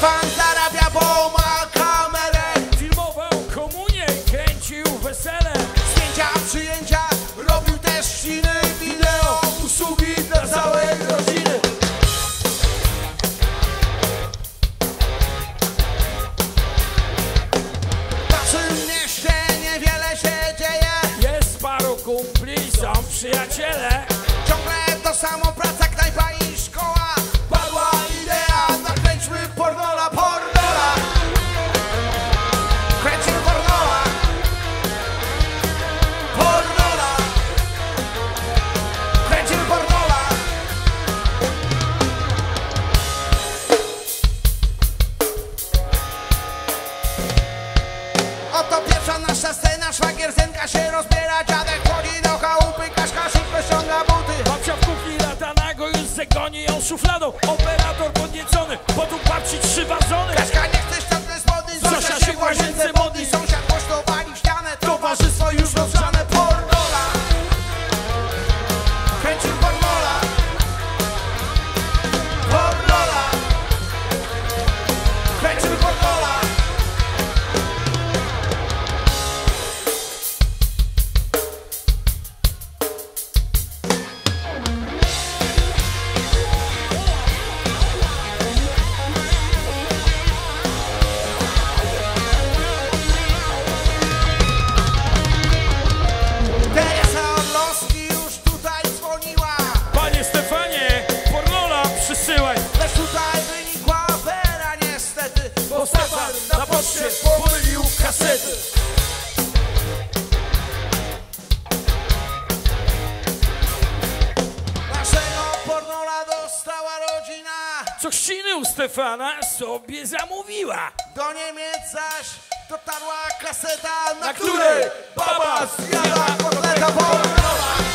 Stefan zarabia, bo ma kamerę. Filmował komunię, kręcił wesele. Zdjęcia, przyjęcia, robił też ściny, wideo, usługi dla całej rodziny. W naszym mieście niewiele się dzieje. Jest paru kumpli, są przyjaciele. Ciągle to samo, praca, knajpa i szkoła. Padła idea, nakręćmy pornola, pornola. Kręcimy pornola. Pornola. Kręcimy pornola. Oto pierwsza nasza scena, szwagier Zenka się rozbiera. Dziadek chodzi do chałupy, Kaśka szybko ściąga buty. Babcia w kuchni lata nago, już se goni ją szufladą. Operator podniecony, potu babci 3 wazony. Kaśka nie chce ściągnąć spodni, Zosia się w łazience modli. Sąsiad głośno wali w ścianę, towarzystwo już rozgrzane. Pornola. Kręcimy pornola. Pornola. Kręcimy pornola. Teresa Orlowski już tutaj dzwoniła. Panie Stefanie, pornola przysyłaj. Lecz tutaj wynikła afera niestety, Bo Stefan na poczcie pomylił kasety. naszego pornola dostała rodzina. Co chrzciny u Stefana sobie zamówiła. Do Niemiec zaś dotarła kaseta, na Na której której baba zjada kotleta pornola.